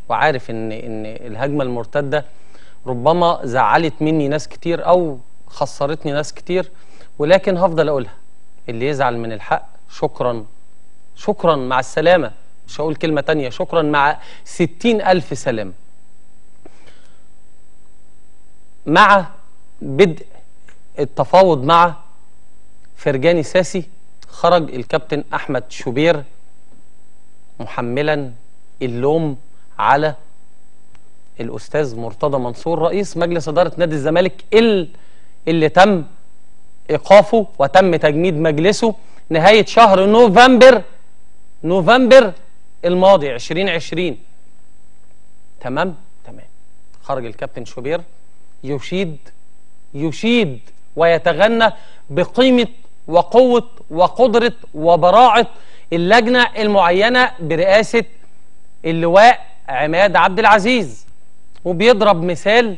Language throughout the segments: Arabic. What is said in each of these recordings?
وعارف ان الهجمه المرتده ربما زعلت مني ناس كتير او خسرتني ناس كتير، ولكن هفضل اقولها: اللي يزعل من الحق شكرا، شكرا مع السلامه، مش هقول كلمه تانيه، شكرا مع 60,000 سلامه. مع بدء التفاوض مع فرجاني ساسي خرج الكابتن أحمد شوبير محملا اللوم على الأستاذ مرتضى منصور رئيس مجلس إدارة نادي الزمالك اللي تم إيقافه وتم تجميد مجلسه نهاية شهر نوفمبر الماضي 2020. تمام. خرج الكابتن شوبير يشيد ويتغنى بقيمة وقوة وقدرة وبراعة اللجنة المعينة برئاسة اللواء عماد عبد العزيز، وبيضرب مثال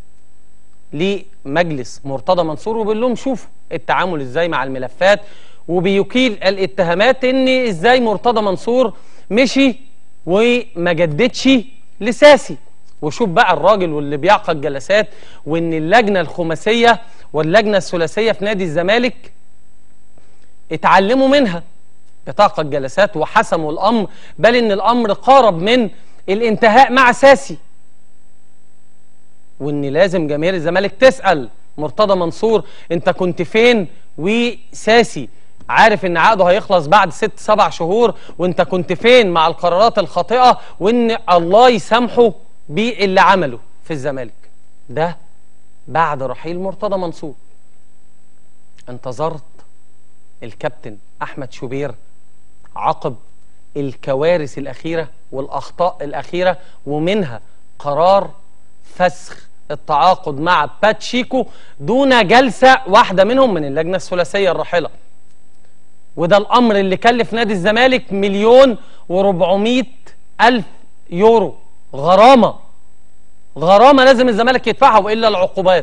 لمجلس مرتضى منصور وبيقول لهم شوفوا التعامل ازاي مع الملفات، وبيكيل الاتهامات ان ازاي مرتضى منصور مشي وما جددش لساسي. وشوف بقى الراجل واللي بيعقد جلسات، وان اللجنه الخماسيه واللجنه الثلاثيه في نادي الزمالك اتعلموا منها، بتعقد جلسات وحسموا الامر، بل ان الامر قارب من الانتهاء مع ساسي، وان لازم جماهير الزمالك تسال مرتضى منصور انت كنت فين وساسي عارف ان عقده هيخلص بعد 6-7 شهور، وانت كنت فين مع القرارات الخاطئه، وان الله يسامحه باللي عمله في الزمالك. ده بعد رحيل مرتضى منصور. انتظرت الكابتن أحمد شوبير عقب الكوارث الأخيرة والأخطاء الأخيرة، ومنها قرار فسخ التعاقد مع باتشيكو دون جلسة واحدة منهم من اللجنة الثلاثية الراحلة. وده الأمر اللي كلف نادي الزمالك 1,400,000 يورو غرامة لازم الزمالك يدفعها وإلا العقوبات.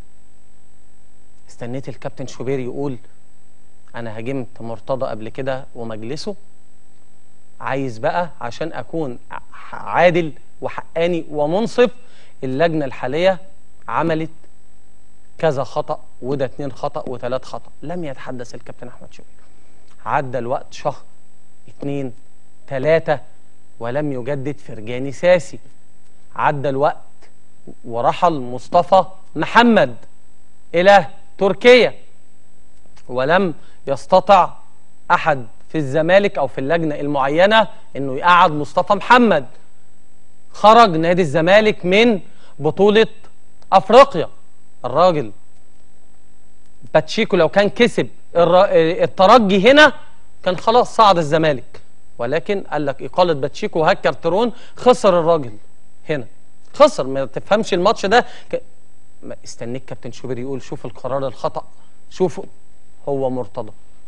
استنيت الكابتن شوبير يقول أنا هاجمت مرتضى قبل كده ومجلسه، عايز بقى عشان أكون عادل وحقاني ومنصف، اللجنة الحالية عملت كذا خطأ، وده 2 خطأ و3 خطأ. لم يتحدث الكابتن أحمد شوبير. عدى الوقت شهر 2 3 ولم يجدد فرجاني ساسي. عدى الوقت ورحل مصطفى محمد إلى تركيا، ولم يستطع أحد في الزمالك أو في اللجنة المعينة إنه يقعد مصطفى محمد. خرج نادي الزمالك من بطولة أفريقيا. الراجل باتشيكو لو كان كسب الترجي هنا كان خلاص صعد الزمالك، ولكن قال لك إقالة باتشيكو وهاك كارترون، خسر الراجل هنا، خسر. ما تفهمش الماتش ده استنيك كابتن شوبير يقول شوف القرار الخطأ، شوفوا هو مرتضى.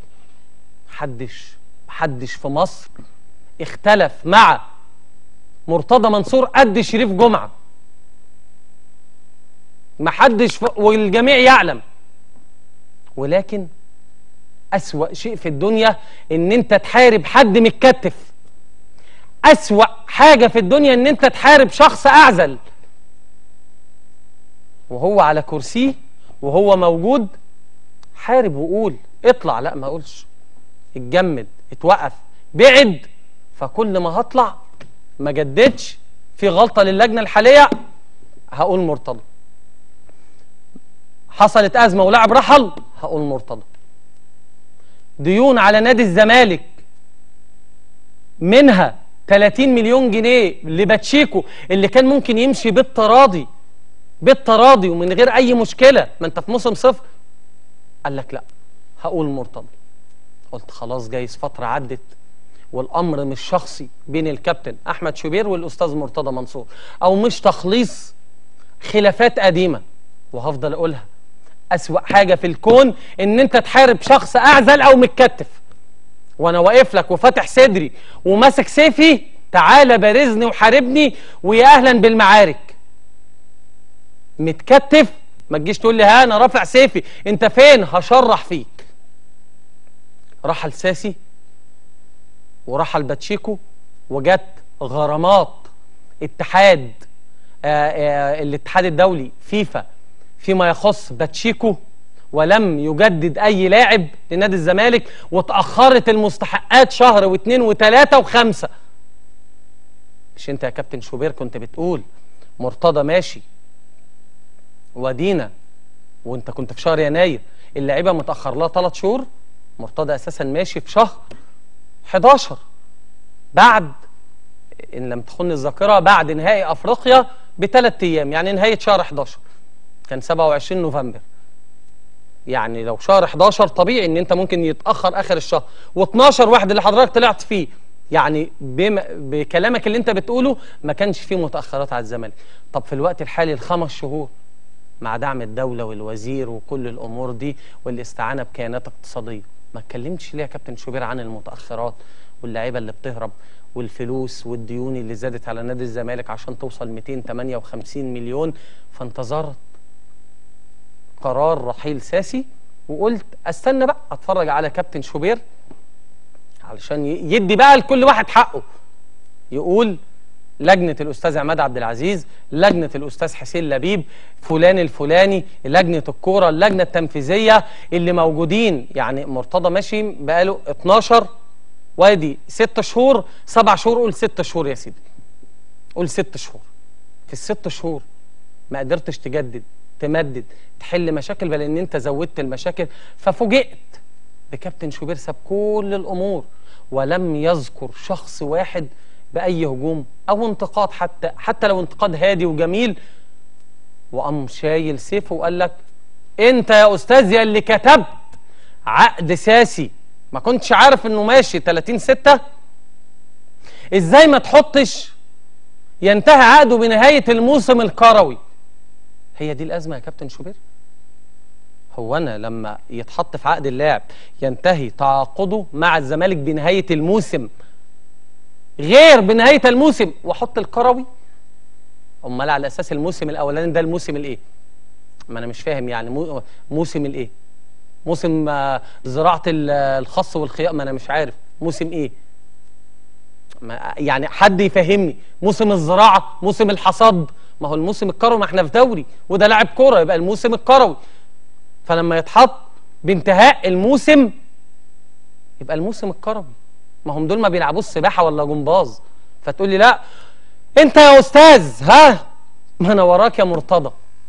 محدش في مصر اختلف مع مرتضى منصور قد شريف جمعة، محدش والجميع يعلم. ولكن أسوأ شيء في الدنيا ان انت تحارب حد متكتف. أسوأ حاجة في الدنيا ان انت تحارب شخص أعزل وهو على كرسيه وهو موجود. حارب وقول اطلع، لا ما اقولش، اتجمد، اتوقف، بعد. فكل ما هطلع ما جددش في غلطة للجنة الحالية هقول مرتضى. حصلت أزمة ولاعب رحل هقول مرتضى. ديون على نادي الزمالك منها 30 مليون جنيه لباتشيكو اللي كان ممكن يمشي بالتراضي ومن غير أي مشكلة، ما أنت في موسم صفر. قال لك لا هقول مرتضى. قلت خلاص جايز فترة عدت والأمر مش شخصي بين الكابتن أحمد شوبير والأستاذ مرتضى منصور، أو مش تخليص خلافات قديمة. وهفضل أقولها، أسوأ حاجة في الكون إن أنت تحارب شخص أعزل أو متكتف. وأنا واقف لك وفاتح صدري وماسك سيفي، تعالى بارزني وحاربني ويا أهلا بالمعارك. متكتف ما تجيش تقول لي ها أنا رافع سيفي، أنت فين؟ هشرح فيك. رحل ساسي ورحل باتشيكو، وجت غرامات اتحاد الاتحاد الدولي فيفا فيما يخص باتشيكو، ولم يجدد أي لاعب لنادي الزمالك، وتأخرت المستحقات شهر واثنين وثلاثة وخمسة. مش أنت يا كابتن شوبير كنت بتقول مرتضى ماشي ودينا، وأنت كنت في شهر يناير اللعيبة متأخر لها 3 شهور؟ مرتضى أساسا ماشي في شهر 11 بعد، إن لم تخن الذاكرة، بعد نهائي أفريقيا ب3 أيام، يعني نهاية شهر 11 كان 27 نوفمبر. يعني لو شهر 11 طبيعي ان انت ممكن يتاخر اخر الشهر، و12 واحد اللي حضرتك طلعت فيه، يعني بكلامك اللي انت بتقوله ما كانش فيه متاخرات على الزمالك. طب في الوقت الحالي ال5 شهور مع دعم الدوله والوزير وكل الامور دي والاستعانه بكيانات اقتصاديه، ما اتكلمتش ليه يا كابتن شوبير عن المتاخرات واللعيبه اللي بتهرب والفلوس والديون اللي زادت على نادي الزمالك عشان توصل 258 مليون؟ فانتظرت قرار رحيل ساسي وقلت استنى بقى اتفرج على كابتن شوبير علشان يدي بقى لكل واحد حقه، يقول لجنة الأستاذ عماد عبد العزيز، لجنة الأستاذ حسين لبيب، فلان الفلاني، لجنة الكورة، اللجنة التنفيذية اللي موجودين. يعني مرتضى ماشي بقاله 12 وادي 6 شهور 7 شهور، قول 6 شهور يا سيدي، قول 6 شهور. في ال6 شهور ما قدرتش تجدد تمدد تحل مشاكل، بل ان انت زودت المشاكل. ففوجئت بكابتن شوبير ساب كل الامور ولم يذكر شخص واحد باي هجوم او انتقاد، حتى لو انتقاد هادي وجميل، وقام شايل سيفه وقال لك انت يا استاذ يا اللي كتبت عقد ساسي ما كنتش عارف انه ماشي 30/6؟ ازاي ما تحطش ينتهي عقده بنهاية الموسم الكروي؟ هي دي الأزمة يا كابتن شوبير؟ هو أنا لما يتحط في عقد اللاعب ينتهي تعاقده مع الزمالك بنهاية الموسم غير بنهاية الموسم وأحط الكروي؟ أمال على أساس الموسم الأولاني ده الموسم الإيه؟ ما أنا مش فاهم يعني موسم الإيه؟ موسم زراعة الخس والخيار؟ ما أنا مش عارف موسم إيه؟ يعني حد يفهمني، موسم الزراعة، موسم الحصاد؟ ما هو الموسم الكروي، ما احنا في دوري وده لاعب كوره، يبقى الموسم الكروي. فلما يتحط بانتهاء الموسم يبقى الموسم الكروي. ما هم دول ما بيلعبوش سباحه ولا جمباز. فتقول لي لا انت يا استاذ، ها ما انا وراك يا مرتضى،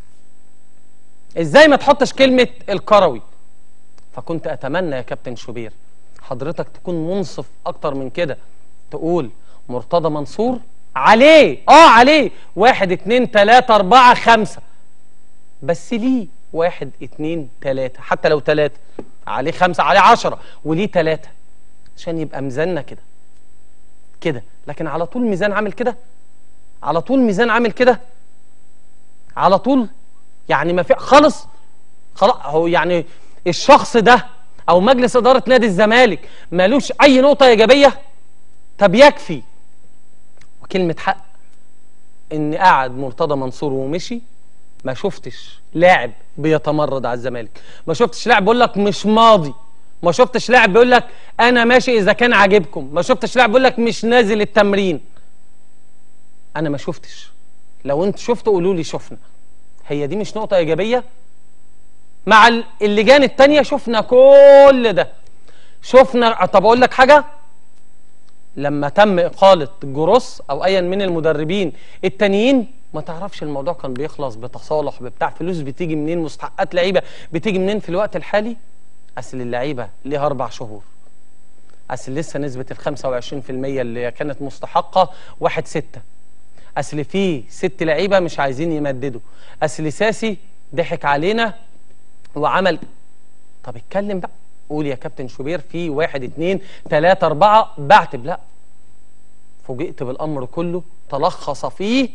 ازاي ما تحطش كلمه الكروي؟ فكنت اتمنى يا كابتن شوبير حضرتك تكون منصف اكتر من كده، تقول مرتضى منصور عليه عليه 1 2 3 4 5، بس ليه 1 2 3، حتى لو 3 عليه 5 عليه 10 وليه 3، عشان يبقى ميزاننا كده. لكن على طول ميزان عامل كده، على طول ميزان عامل كده، على طول، يعني ما في خالص. هو يعني الشخص ده او مجلس اداره نادي الزمالك مالوش اي نقطه ايجابيه؟ طب يكفي وكلمة حق ان قعد مرتضى منصور ومشي، ما شفتش لاعب بيتمرد على الزمالك، ما شفتش لاعب بيقول لك مش ماضي، ما شفتش لاعب بيقول لك انا ماشي اذا كان عاجبكم، ما شفتش لاعب بيقول لك مش نازل التمرين. انا ما شفتش. لو انت شفتوا قولوا لي شفنا. هي دي مش نقطة ايجابية؟ مع اللجان التانية شفنا كل ده، شفنا. طب اقول لك حاجة، لما تم إقالة جروس أو أيا من المدربين التانيين، ما تعرفش الموضوع كان بيخلص بتصالح بتاع فلوس بتيجي منين، مستحقات لعيبة بتيجي منين. في الوقت الحالي أصل اللعيبة ليها 4 شهور، أصل لسه نسبة ال25% اللي كانت مستحقة 1/6، أصل في 6 لعيبة مش عايزين يمددوا، أصل ساسي ضحك علينا وعمل. طب اتكلم بقى، قول يا كابتن شوبير في 1 2 3 4 بعتب. لا، فوجئت بالامر كله تلخص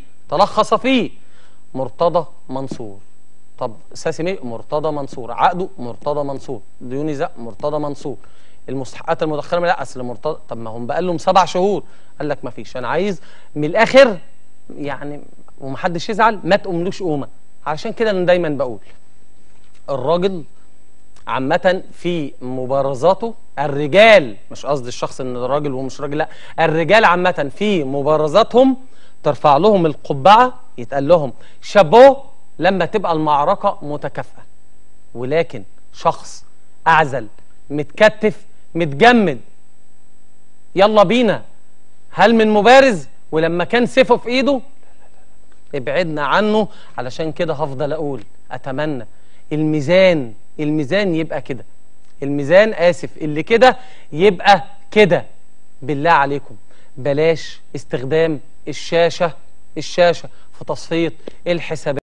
فيه مرتضى منصور. طب ساسي مرتضى منصور، عقده مرتضى منصور، ديوني زق مرتضى منصور، المستحقات المدخره لا اصل مرتضى. طب ما هم بقى لهم 7 شهور، قال لك ما فيش، انا عايز من الاخر يعني ومحدش يزعل، ما تقوملوش قومه. علشان كده انا دايما بقول الراجل عامة في مبارزاته، الرجال، مش قصدي الشخص ان راجل ومش راجل، لا، الرجال عامة في مبارزاتهم ترفع لهم القبعة، يتقال لهم شابوه لما تبقى المعركة متكافئة. ولكن شخص أعزل متكتف متجمد يلا بينا هل من مبارز، ولما كان سيفه في ايده ابعدنا عنه. علشان كده هفضل اقول اتمنى الميزان يبقى كده، الميزان اسف اللي كده يبقى كده. بالله عليكم بلاش استخدام الشاشة في تصفية الحسابات.